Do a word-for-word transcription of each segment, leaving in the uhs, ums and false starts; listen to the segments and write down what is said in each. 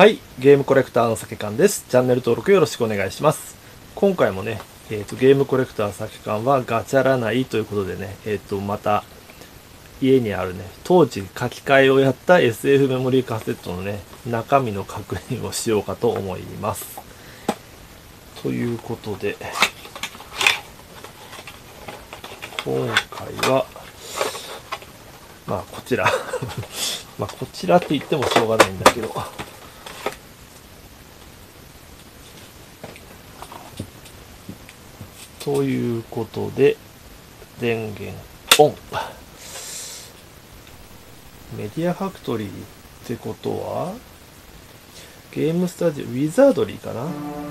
はい、ゲームコレクターのさけかんです。チャンネル登録よろしくお願いします。今回もね、えーと、ゲームコレクターさけかんはガチャらないということでね、えーと、また家にあるね、当時書き換えをやった エスエフ メモリーカセットのね、中身の確認をしようかと思います。ということで、今回は、まあこちら、まあこちらって言ってもしょうがないんだけど、ということで、電源オン。メディアファクトリーってことは、ゲームスタジオ、ウィザードリーかな？うん。ウ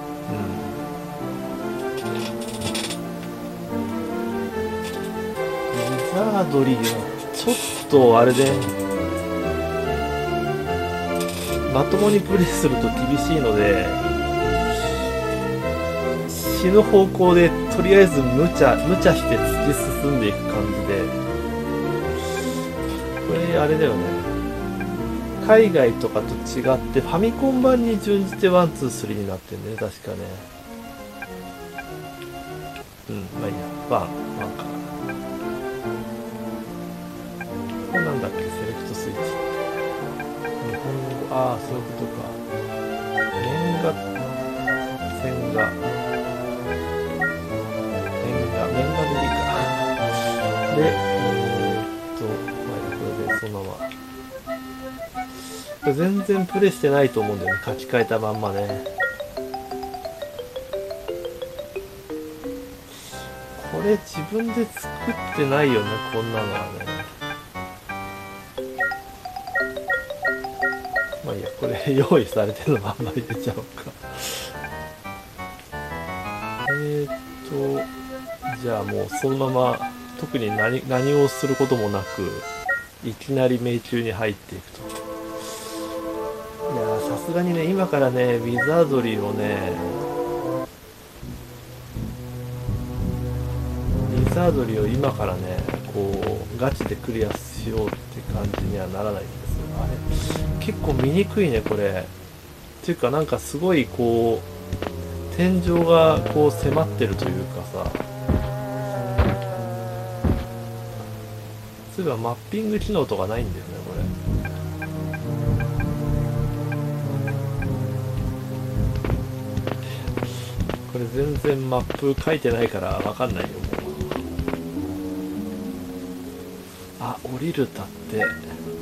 ィザードリーは、ちょっとあれで、まともにプレイすると厳しいので、死ぬ方向でとりあえず無茶無茶して突き進んでいく感じで、これあれだよね、海外とかと違ってファミコン版に準じてワンツースリーになってんね、確かね。うん、まあいいや、ワンワンか。これなんだっけ、セレクトスイッチ、日本語、ああそういうことか。年賀線が年賀でいいか。で、えー、っと、まあ、これでそのまま。これ全然プレイしてないと思うんだよね、書き換えたまんまね。これ自分で作ってないよね、こんなのはね。まあいいや、これ用意されてるのまんま入れちゃおうか。えーっと、じゃあもうそのまま特に 何, 何をすることもなくいきなり命中に入っていくと。いやー、さすがにね、今からねウィザードリーをねウィザードリーを今からねこうガチでクリアしようって感じにはならないんですよ。あれ結構見にくいねこれ。っていうかなんかすごいこう天井がこう迫ってるというかさ、そういえばマッピング機能とかないんだよねこれ。これ全然マップ書いてないから分かんないよもう。あ、降りるだってい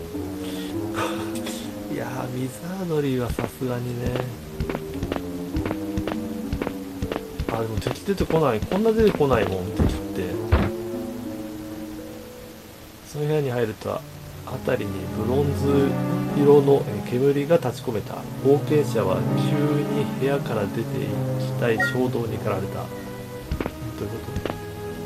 やー、ウィザードリーはさすがにね。あ、でも敵出てこない、こんな出てこないもん敵って。その部屋に入ると辺りにブロンズ色の煙が立ち込めた。冒険者は急に部屋から出ていきたい衝動に駆られた。どういうこと？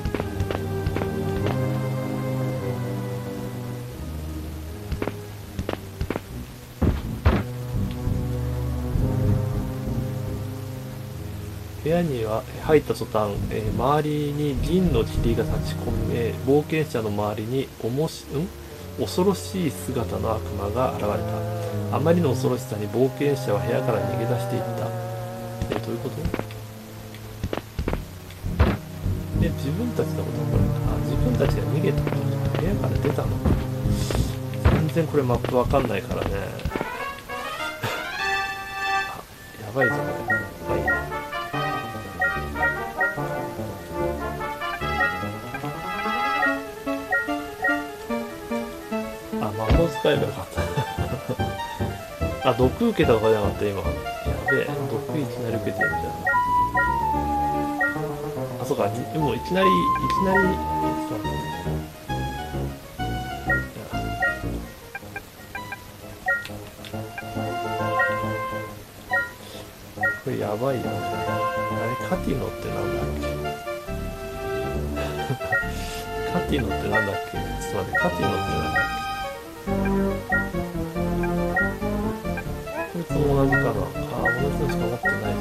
部屋には入った途端、えー、周りに銀の霧が立ち込め、冒険者の周りにおもしん恐ろしい姿の悪魔が現れた。あまりの恐ろしさに冒険者は部屋から逃げ出していった。えどういうこと？え自分たちのことこれか。自分たちが逃げたことじゃない、部屋から出たのか。全然これマップわかんないからね。あ、やばいぞこれ。まあいいや。使えばよかったあ、毒受けたとかじゃなかった今。やべえ、毒いきなり受けてるじゃん。あ、そうか、でもいきなりいきなりこれやばいよね。あれカティノってなんだっけカティノってなんだっけちょっと待って、カティノってなんだっけ。こいつも同じかな。あ、同じのしか持ってない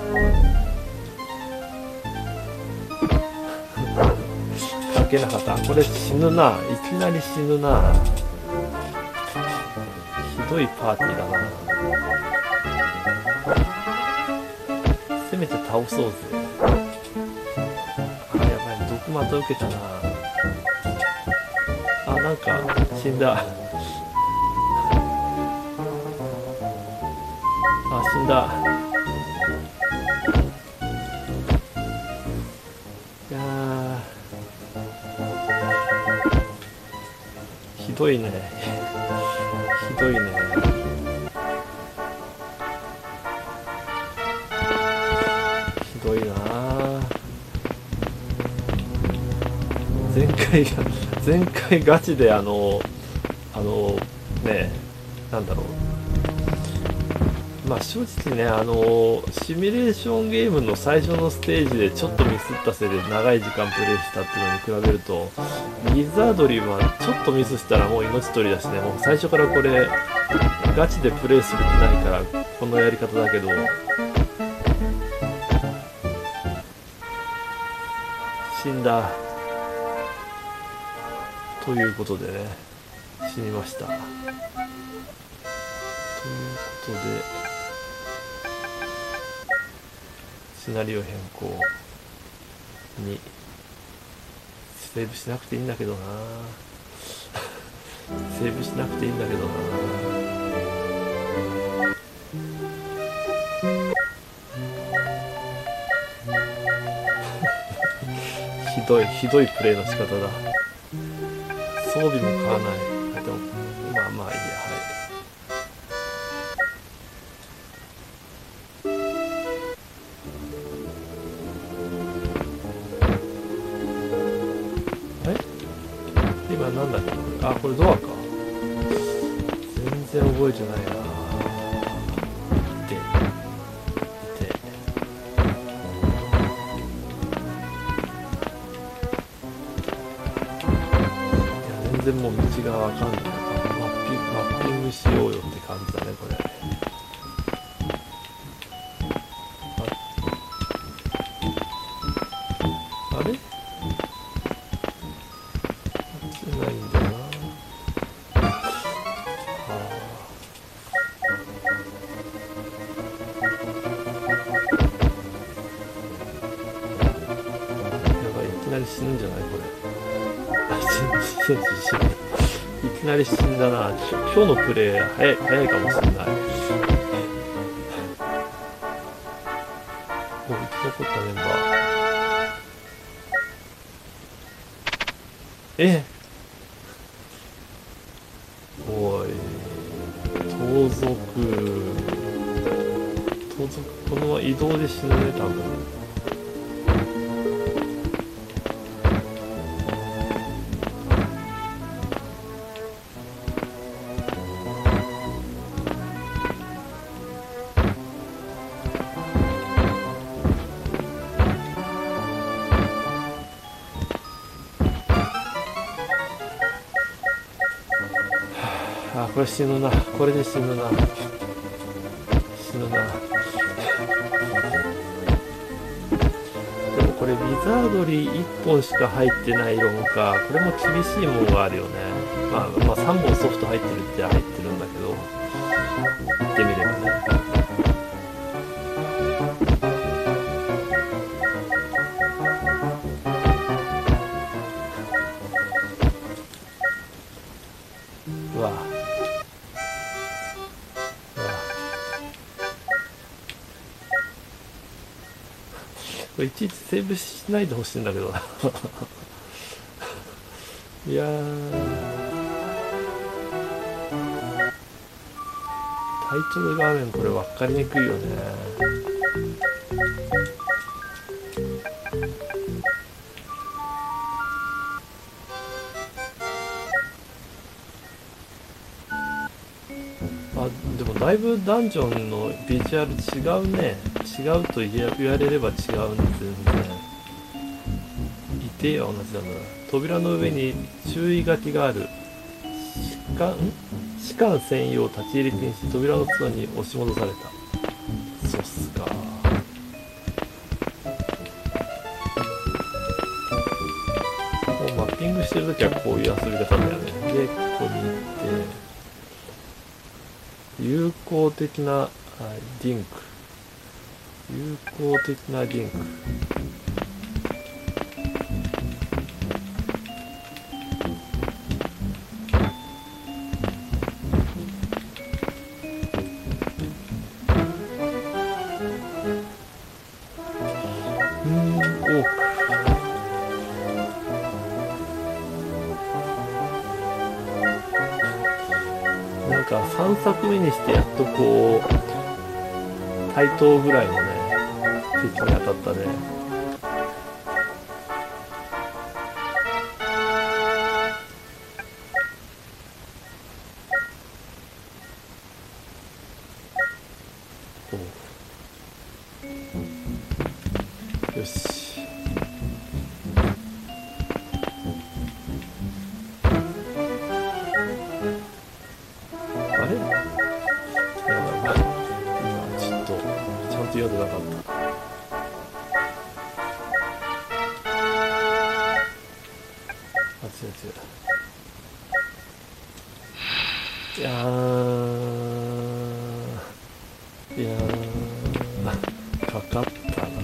じゃん。書けなかった。これ死ぬな。いきなり死ぬな。ひどいパーティーだな。 倒そうぜ。あ、やばい、毒また受けたな。あ、なんか死んだ。あ、死んだ。いやー、ひどいね。ひどいね。ひどいな。前回が前回ガチであのあのね、なんだろう、まあ正直ね、あのシミュレーションゲームの最初のステージでちょっとミスったせいで長い時間プレイしたっていうのに比べると、リザードリーはちょっとミスしたらもう命取りだしね、もう最初からこれガチでプレイする気ないからこのやり方だけど、死んだということでね、死にました。ということでシナリオ変更にセーブしなくていいんだけどな。セーブしなくていいんだけどな。ひどいひどいプレイの仕方だ。装備も買わない。でもまあまあいいや。はい。え、今なんだっけ。あ、これドアか。全然覚えてないな。でで全然もう道がわかんない。マッピング、マッピングしようよって感じだね、これ。あ、あれ？合ってないんだよな。はあ。やばい、いきなり死ぬんじゃないこれ。いきなり死んだな。今日のプレイ早い、早いかもしれない。もう生き残ったメンバー。えおい、盗賊。盗賊、このまま移動で死ぬね、多分。あ、これ死ぬな。これで死ぬな。死ぬな。でもこれウィザードリーいっぽんしか入ってないロムか。これも厳しいものがあるよね。まあ、まあさんぼんソフト入ってるって入ってるんだけど、言ってみればね。うわ。これいちいちセーブしないでほしいんだけどいやー、タイトル画面これ分かりにくいよね。あ、でもだいぶダンジョンのビジュアル違うね。違うと言われれば違うんですね。いては同じなんだな。扉の上に注意書きがある。士官、士官専用立ち入り禁止。扉の角に押し戻された。そうっすか。もうマッピングしてるときはこういう遊び方だよね。で、ここに行って有効的なリンク。 有効的なリンク。さんさくめにしてやっとこう対等ぐらいのね敵に当たったね。およし。読んでなかった。あ、違う違う。いやー、いやー、かかったな。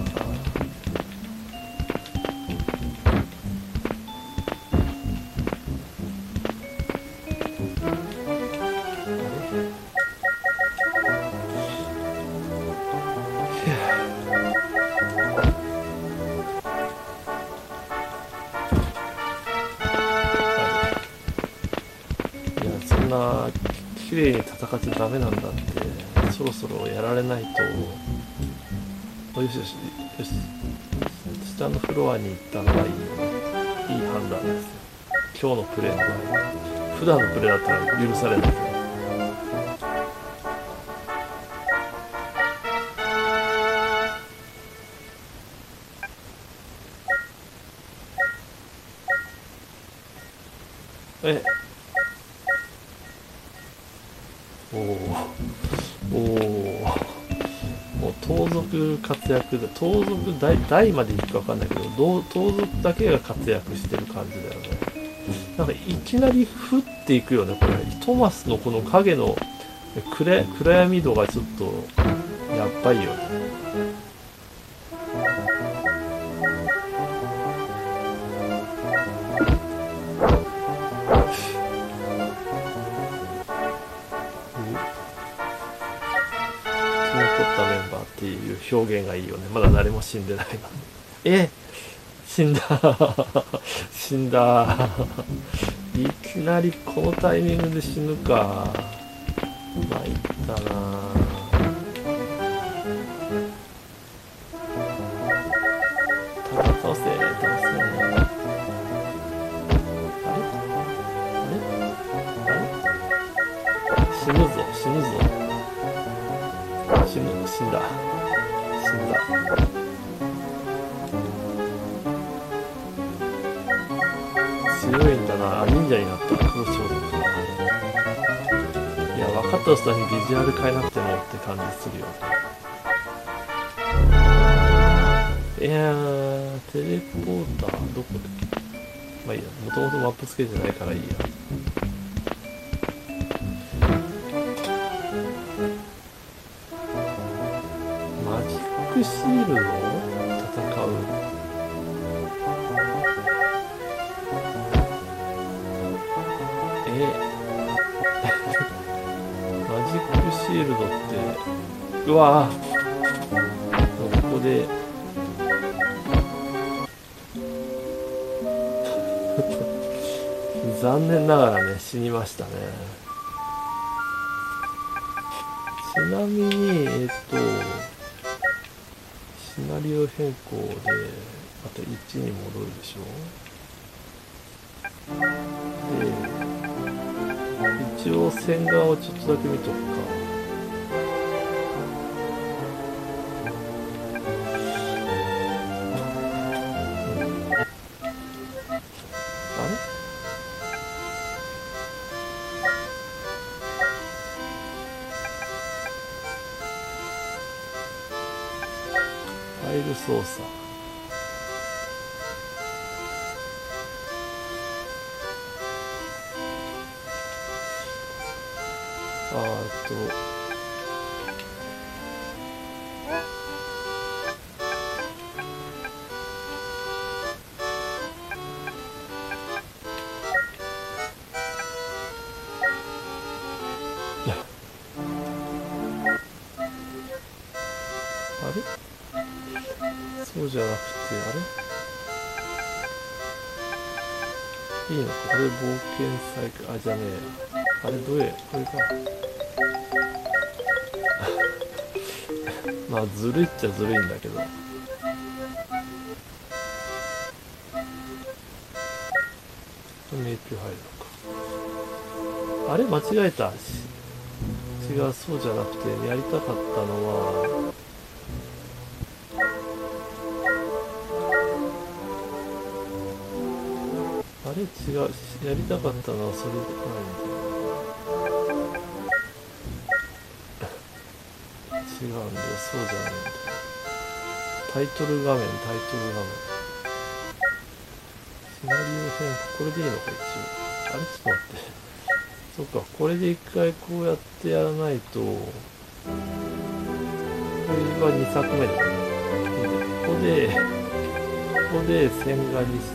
綺麗に戦っちゃダメなんだって、そろそろやられないと。よしよしよし、下のフロアに行ったのはいいよね。いい判断ですよ、今日のプレーの場合。普段のプレーだったら許されないけど。えおおおお、もう盗賊活躍で、盗賊大大までいくか分かんないけど、盗賊だけが活躍してる感じだよね。なんかいきなり降っていくよねこれ。トマスのこの影の暗暗闇度がちょっとやっばいよね。っていう表現がいいよね。まだ誰も死んでないの。え死んだ死んだいきなりこのタイミングで死ぬか。参ったな。倒せ倒せ。あれあれあれ死ぬぞ死ぬぞ死ぬ死んだ死んだ。強いんだな。忍者になった。どうしようかな。いや分かった人にビジュアル変えなくてもって感じするよね。いやー、テレポーターどこで。まあいいや、もともとマップつけてないからいいや。マジックシールド戦う。えマジックシールドって、うわぁここで残念ながらね死にましたね。ちなみにえっとシナリオ変更でまたいちに戻るでしょ。で一応線画をちょっとだけ見とくか。ファイル操作。あーっとあれそうじゃなくて、あれいいのかこれ冒険サイクル、あ、じゃねえや。あれどれこれか。まあずるいっちゃずるいんだけど。迷宮入るのか。あれ間違えた。違う、そうじゃなくてやりたかったのはあれ違う、やりたかったのはそれじゃないんだよ。違うんだよ、そうじゃないんだよ。タイトル画面、タイトル画面。シナリオ変更、これでいいのか一応。あれちょっと待って。そっか、これで一回こうやってやらないと、これはにさくめだね。ここで、ここで線画にして、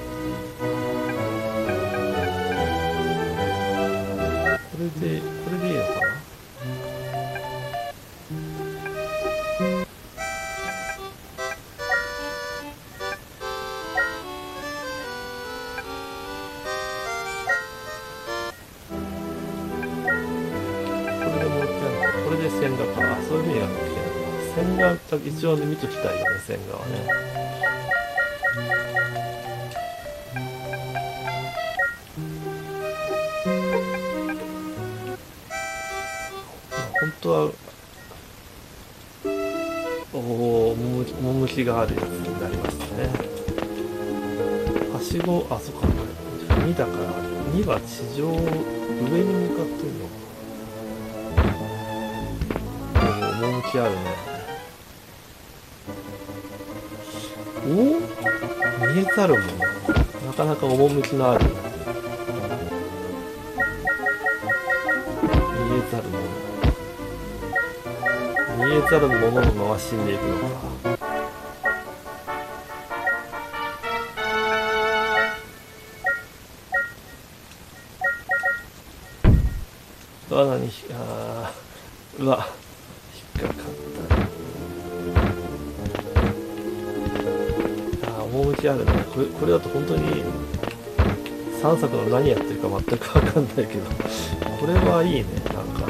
これで、これでいいのかな。これで線画かな。そういうふうにやらなきゃいけない。線画一応ね見ときたいよね、線画はね。本当はおお趣があるやつになりましたね。はしご、あ、そっか、にだからには地上上に向かってるのか。趣あるね。おお、見えざるもの、なかなか趣のある。見えざるもの、見えざるもののまま死んでいくのか。うわ、何、あー、うわ、引っかかったね。あー、趣あるね。これ、これだと本当にさんさくの何やってるか全く分かんないけど、これはいいね、なんか。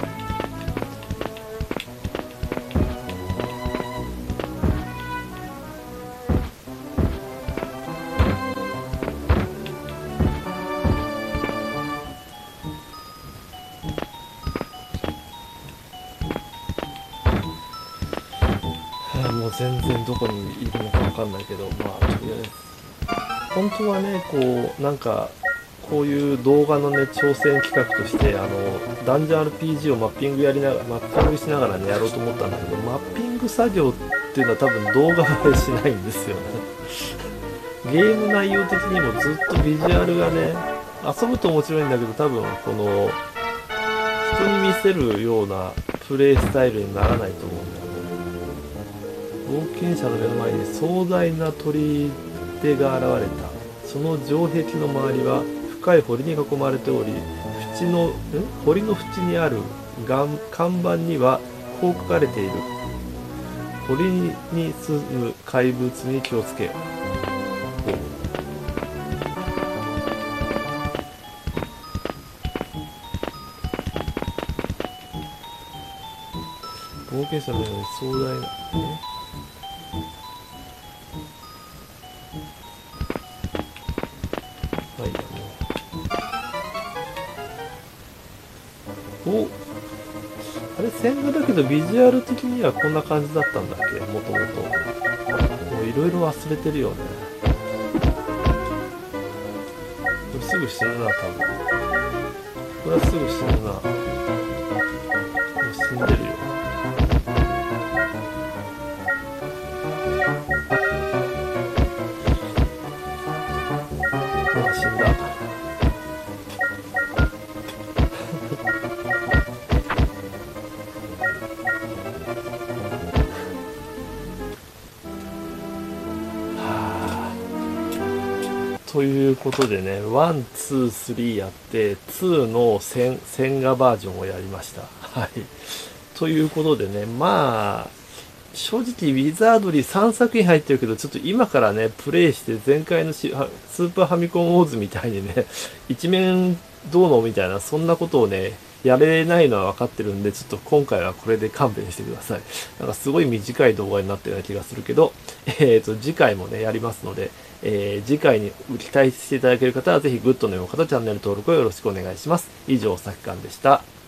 もう全然どこにいるのか分かんないけど、まあとりあえず本当はね、こうなんかこういう動画のね挑戦企画としてあのダンジョン アールピージー をマッピングやりながらマッピングしながらねやろうと思ったんだけど、マッピング作業っていうのは多分動画映えしないんですよね。ゲーム内容的にもずっとビジュアルがね、遊ぶと面白いんだけど多分この人に見せるようなプレイスタイルにならないと思うんだよね。冒険者の目の前に壮大な砦が現れた。その城壁の周りは深い堀に囲まれており、縁のん堀の縁にある看板にはこう書かれている。堀に住む怪物に気をつけよ。冒険者のように壮大な、ね、お、あれ線画だけどビジュアル的にはこんな感じだったんだっけ、もともと。もういろいろ忘れてるよね。これすぐ死ぬな、多分。これはすぐ死ぬな。もう死んでるよ。あ、死んだ。ということでね、ワン、ツー、スリーやって、ツーの線、線画バージョンをやりました。はい。ということでね、まあ、 正直ウィザードリーさんさく品入ってるけど、ちょっと今からね、プレイして前回のしスーパーファミコンウォーズみたいにね、一面どうのみたいな、そんなことをね、やれないのは分かってるんで、ちょっと今回はこれで勘弁してください。なんかすごい短い動画になってるような気がするけど、えっと、次回もね、やりますので、えー、次回に期待していただける方は、ぜひグッドのような方、チャンネル登録をよろしくお願いします。以上、さきかんでした。